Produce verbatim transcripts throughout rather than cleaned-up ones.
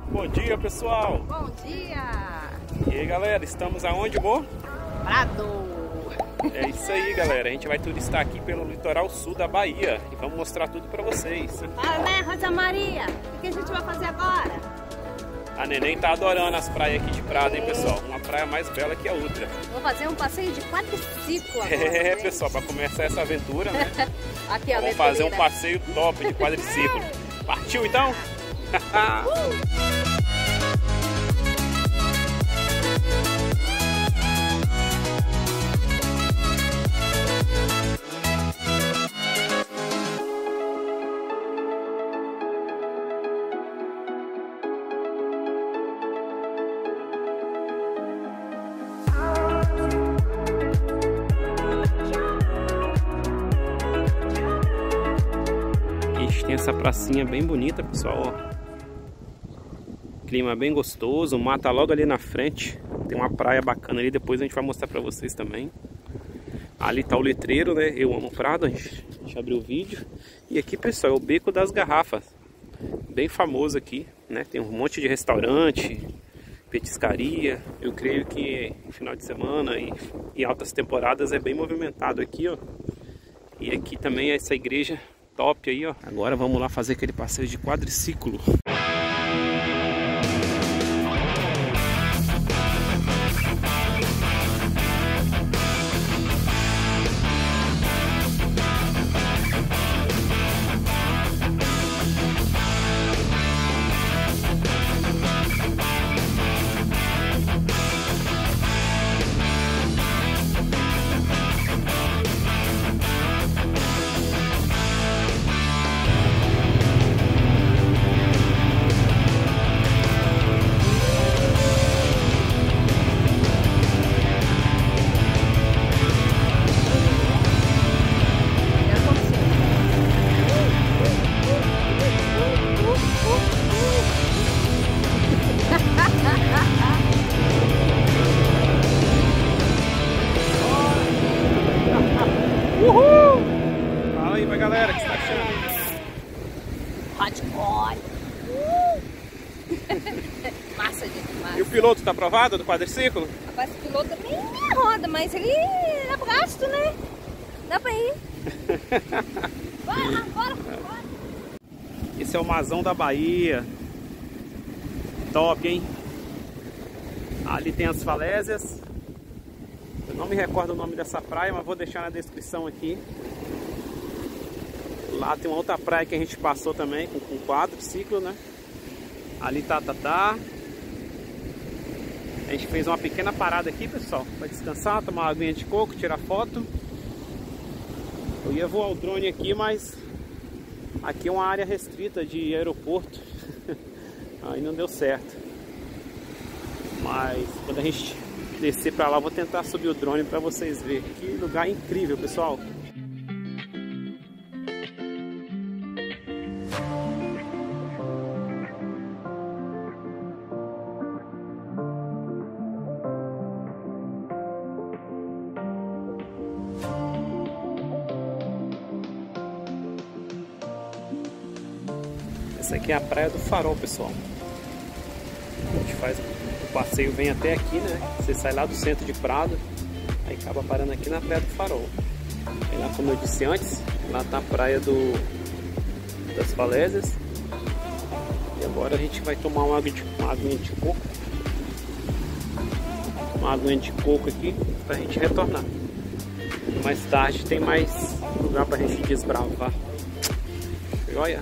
Bom dia, pessoal! Bom dia! E aí, galera, estamos aonde, amor? Prado! É isso aí, galera. A gente vai turistar aqui pelo litoral sul da Bahia e vamos mostrar tudo pra vocês. Fala, né, Rosa Maria? O que a gente vai fazer agora? A neném tá adorando as praias aqui de Prado, hein, pessoal? Uma praia mais bela que a outra. Vou fazer um passeio de quadriciclo agora. É, gente. pessoal, pra começar essa aventura, né? Aqui, ó, Vamos fazer um passeio top de quadriciclo. Partiu, então? uh! Tem essa pracinha bem bonita, pessoal, ó. Clima bem gostoso, o mar tá logo ali na frente. Tem uma praia bacana ali, depois a gente vai mostrar pra vocês também. Ali tá o letreiro, né? Eu amo Prado, a gente, a gente abriu o vídeo. E aqui, pessoal, é o Beco das Garrafas. Bem famoso aqui, né? Tem um monte de restaurante, petiscaria. Eu creio que no final de semana e em altas temporadas é bem movimentado aqui, ó. E aqui também é essa igreja top aí, ó. Agora vamos lá fazer aquele passeio de quadriciclo. Uhul! Fala aí pra galera, o que você tá achando? Hardcore! Uh! Massa demais! E o piloto tá aprovado do quadriciclo? Rapaz, esse piloto nem minha roda, mas ele é gasto, né? Dá pra ir! Bora, bora, bora! Esse é o Mazão da Bahia. Top, hein? Ali tem as falésias. Eu não me recordo o nome dessa praia, mas vou deixar na descrição aqui. Lá tem uma outra praia que a gente passou também, com, com quadriciclo, né? Ali tá, tá, tá. A gente fez uma pequena parada aqui, pessoal, para descansar, tomar uma aguinha de coco, tirar foto. Eu ia voar o drone aqui, mas aqui é uma área restrita de aeroporto. Aí não deu certo. Mas quando a gente descer pra lá, vou tentar subir o drone pra vocês verem. Que lugar incrível, pessoal. Essa aqui é a Praia do Farol, pessoal. A gente faz o passeio, vem até aqui, né? Você sai lá do centro de Prado, aí acaba parando aqui na Praia do Farol. Aí lá, como eu disse antes, lá tá a praia do, das falésias. E agora a gente vai tomar uma, água de, uma aguinha de coco. Uma aguinha de coco aqui pra gente retornar. Mais tarde tem mais lugar pra gente desbravar. Joia!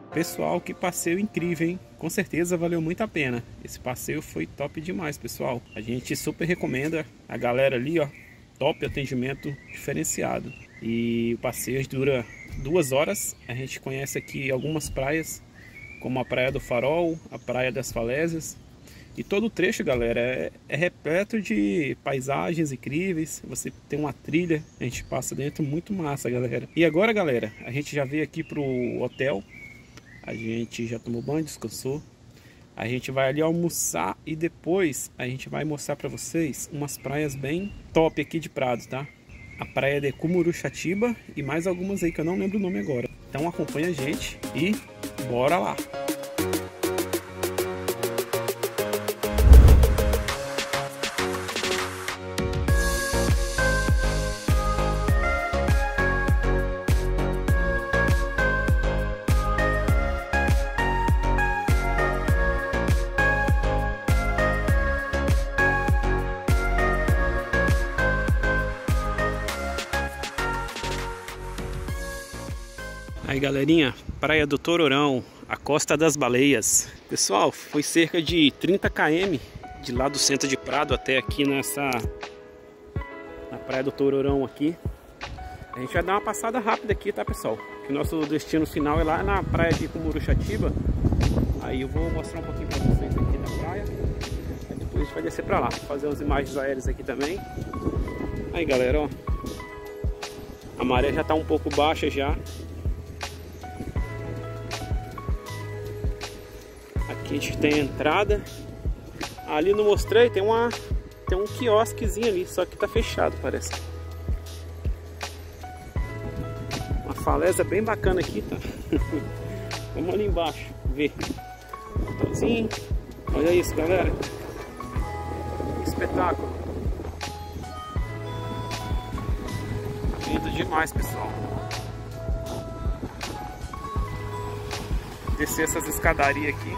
Pessoal, que passeio incrível, hein? Com certeza valeu muito a pena. Esse passeio foi top demais, pessoal. A gente super recomenda. A galera ali, ó, top, atendimento diferenciado. E o passeio dura duas horas. A gente conhece aqui algumas praias, como a Praia do Farol, a Praia das Falésias. E todo o trecho, galera, é, é repleto de paisagens incríveis. Você tem uma trilha, a gente passa dentro, muito massa, galera. E agora, galera, a gente já veio aqui pro hotel. A gente já tomou banho, descansou. A gente vai ali almoçar e depois a gente vai mostrar para vocês umas praias bem top aqui de Prado, tá? A praia de Cumuruxatiba e mais algumas aí que eu não lembro o nome agora. Então acompanha a gente e bora lá! Aí, galerinha, Praia do Tororão, a Costa das Baleias. Pessoal, foi cerca de trinta quilômetros de lá do centro de Prado até aqui nessa na Praia do Tororão aqui. A gente vai dar uma passada rápida aqui, tá, pessoal? Que nosso destino final é lá na Praia de Cumuruxatiba. Aí eu vou mostrar um pouquinho pra vocês aqui da praia. Aí depois a gente vai descer pra lá, fazer umas imagens aéreas aqui também. Aí, galera, ó, a maré já tá um pouco baixa já. Aqui a gente tem a entrada. Ali não mostrei, tem uma tem um quiosquezinho ali, só que tá fechado, parece. Uma falésia bem bacana aqui, tá? Vamos ali embaixo ver. Hotelzinho. Olha isso, galera. Que espetáculo. Lindo demais, pessoal. Descer essas escadarias aqui.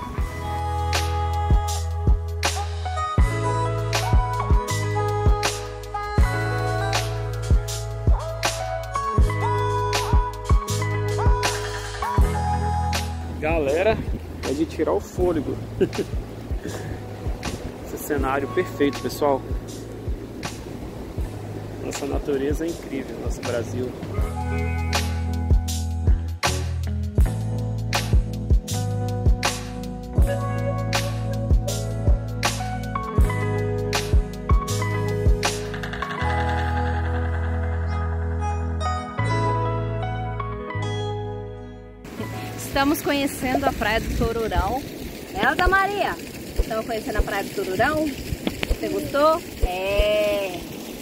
Galera, é de tirar o fôlego. Esse cenário perfeito, pessoal. Nossa natureza é incrível, nosso Brasil. Estamos conhecendo a Praia do Tororão. Elza Maria, estamos conhecendo a Praia do Tororão. Você gostou? É.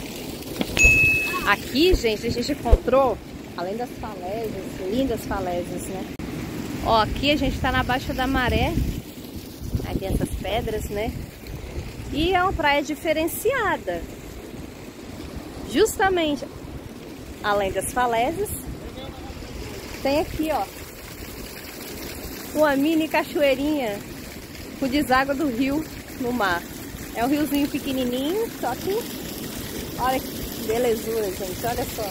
Aqui, gente, a gente encontrou, além das falésias, lindas falésias, né? Ó, aqui a gente tá na Baixa da Maré. Aí tem essas pedras, né? E é uma praia diferenciada. Justamente, além das falésias, tem aqui, ó, uma mini cachoeirinha com deságua do rio no mar. É um riozinho pequenininho, só que olha que belezura, gente, olha só.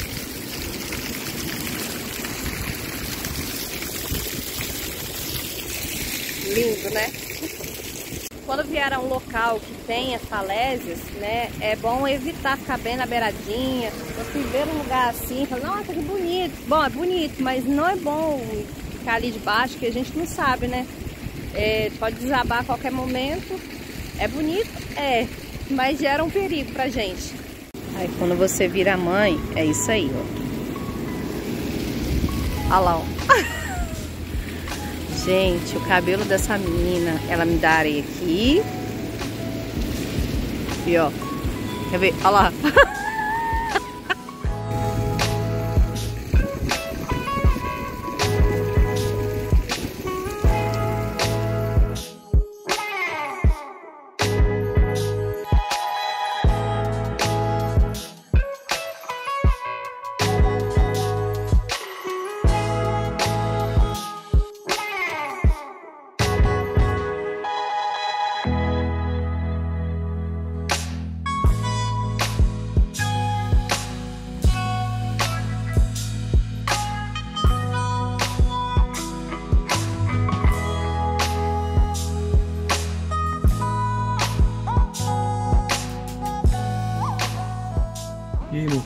Lindo, né? Quando vier a um local que tenha falésias, né, é bom evitar ficar bem na beiradinha. Você ver um lugar assim, fala, nossa, que bonito. Bom, é bonito, mas não é bom ficar ali debaixo, que a gente não sabe, né? É, pode desabar a qualquer momento. É bonito? É, mas gera um perigo pra gente. Aí quando você vira mãe, é isso aí, ó. Olha lá, ó. Gente, o cabelo dessa menina, ela me dá areia aqui. E ó, quer ver? Olha lá.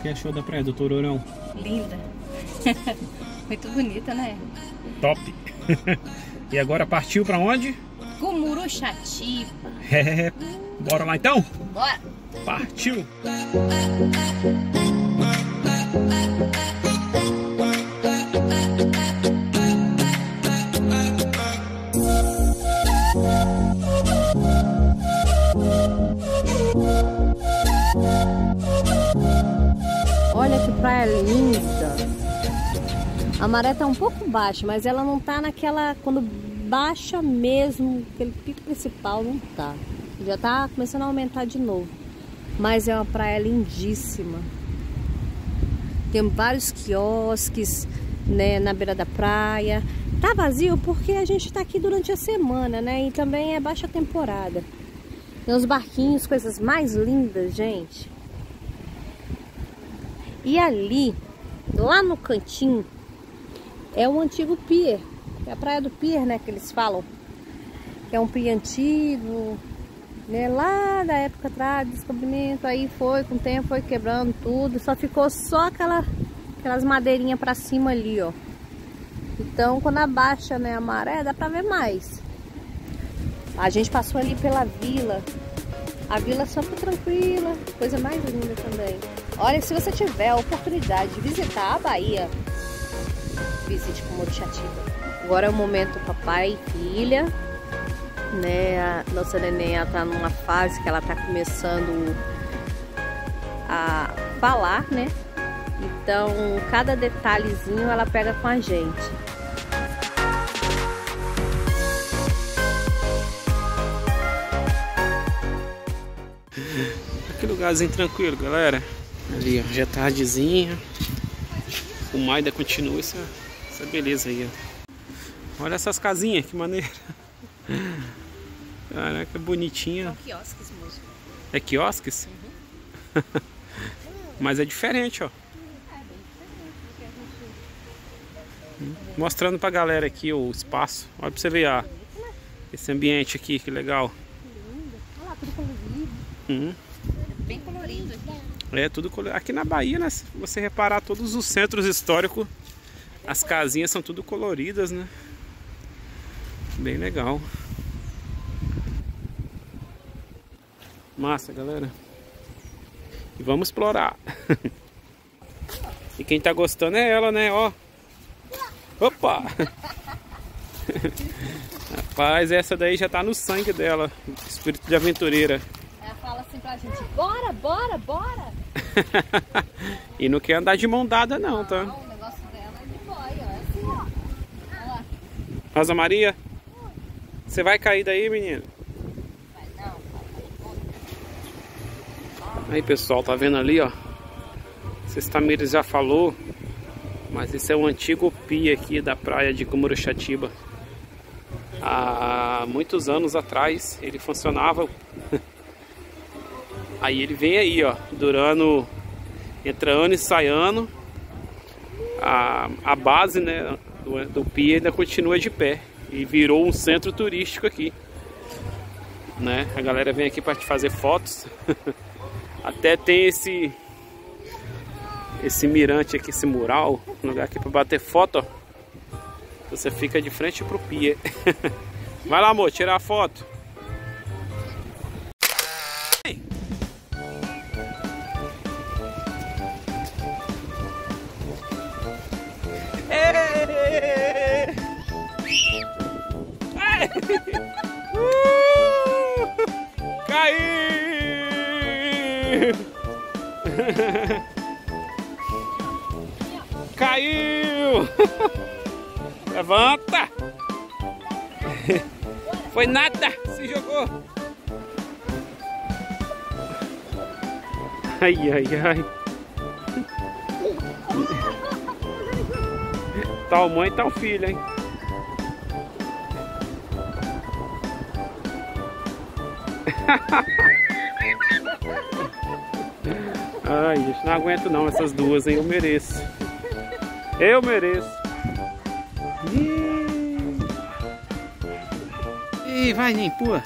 que achou da praia do Tororão? Linda. Muito bonita, né? Top. E agora partiu pra onde? Cumuruxatiba. É, bora lá então? Bora. Partiu. Olha que praia linda. A maré tá um pouco baixa, mas ela não tá naquela... Quando baixa mesmo, aquele pico principal, não tá. Já tá começando a aumentar de novo. Mas é uma praia lindíssima. Tem vários quiosques, né, na beira da praia. Tá vazio porque a gente tá aqui durante a semana, né? E também é baixa temporada. Tem uns barquinhos, coisas mais lindas, gente. E ali, lá no cantinho, é o antigo pier. É a praia do pier, né, que eles falam. Que é um pier antigo, né, lá da época atrás do descobrimento. Aí foi, com o tempo, foi quebrando tudo. Só ficou só aquela, aquelas madeirinhas pra cima ali, ó. Então, quando abaixa, né, a maré, dá pra ver mais. A gente passou ali pela vila. A vila só foi tranquila, coisa mais linda também. Olha, se você tiver a oportunidade de visitar a Bahia, visite Cumuruxatiba. Agora é o momento papai e filha, né? A nossa neném, ela tá numa fase que ela tá começando a falar, né? Então, cada detalhezinho ela pega com a gente. Que lugarzinho tranquilo, galera. Ali, ó, já é tardezinha. O mar ainda continua essa, essa beleza aí, ó. Olha essas casinhas, que maneira. Caraca, bonitinha. São quiosques, moço. É quiosques? Uhum. Mas é diferente, ó. É bem diferente do que a gente... Mostrando pra galera aqui o espaço. Olha pra você ver, ó, esse ambiente aqui, que legal. Lindo. Olha lá, tudo colorido. Uhum. É bem colorido aqui. É, tudo colorido. Aqui na Bahia, né? Se você reparar, todos os centros históricos, as casinhas são tudo coloridas, né? Bem legal. Massa, galera. E vamos explorar. E quem tá gostando é ela, né? Ó. Opa! Rapaz, essa daí já tá no sangue dela. Espírito de aventureira. Ela fala assim pra gente, bora, bora, bora. E não quer andar de mão dada não, tá? Não, o negócio dela é de boia, é assim, ó. Olha lá. Rosa Maria, você vai cair daí, menino? Vai não, Aí, pessoal, tá vendo ali, ó? Sextamires já falou, mas esse é o antigo pier aqui da praia de Cumuruxatiba. Há muitos anos atrás ele funcionava. Aí ele vem aí, ó, durando, entra ano e sai ano. A, a base, né, do, do pier ainda continua de pé e virou um centro turístico aqui, né? A galera vem aqui para fazer fotos. Até tem esse esse mirante aqui, esse mural, um lugar aqui para bater foto, ó. Você fica de frente pro pier. Vai lá, amor, tirar a foto. Uh! Caiu! Caiu! Levanta! Foi nada! Se jogou! Ai, ai, ai! Tal mãe, tal filho, hein? Ai, gente, não aguento não essas duas, hein? Eu mereço. Eu mereço. Ih, vai, Ninho, pula.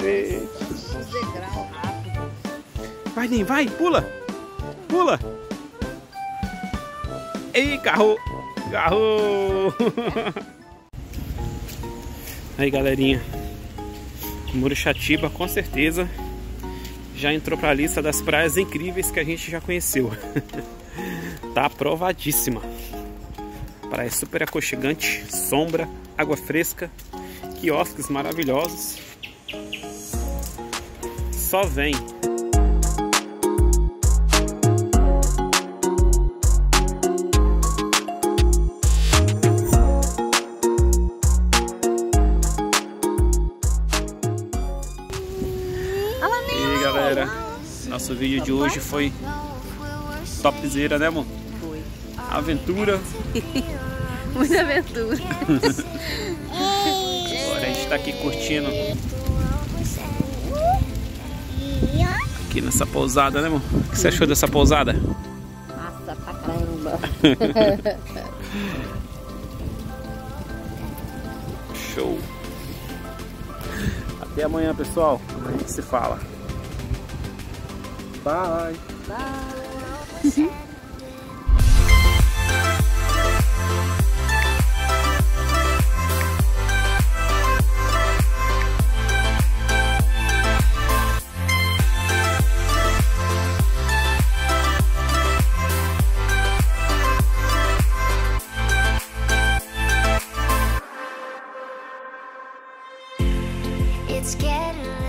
Ei. Degrau rápido. Vai, Ninho, vai, pula. Pula. Ei, carro. Carro. Aí, galerinha. Muruxatiba, com certeza, já entrou para a lista das praias incríveis que a gente já conheceu. Tá aprovadíssima. Praia super aconchegante, sombra, água fresca, quiosques maravilhosos. Só vem. E aí, galera, nosso vídeo de hoje foi topzera, né, amor? Foi. Aventura. Muita aventura. Agora a gente tá aqui curtindo aqui nessa pousada, né, amor? O que você achou dessa pousada? Massa pra caramba. Show. Até amanhã, pessoal. Amanhã a gente se fala. Bye. Bye. It's getting